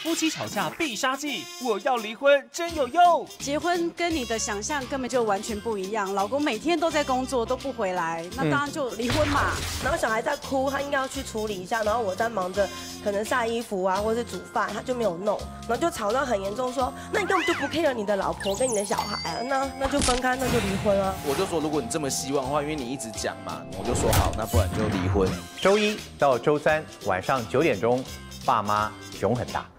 夫妻吵架必杀技，我要离婚真有用。 结婚跟你的想象根本就完全不一样，老公每天都在工作都不回来，那当然就离婚嘛。 然后小孩在哭，他应该要去处理一下，然后我在忙着可能晒衣服啊，或是煮饭，他就没有弄，然后就吵到很严重，说那你根本就不 care 你的老婆跟你的小孩啊，那就分开，那就离婚啊。 我就说如果你这么希望的话，因为你一直讲嘛，我就说好，那不然就离婚。 周一到周三晚上9点钟，爸妈熊很大。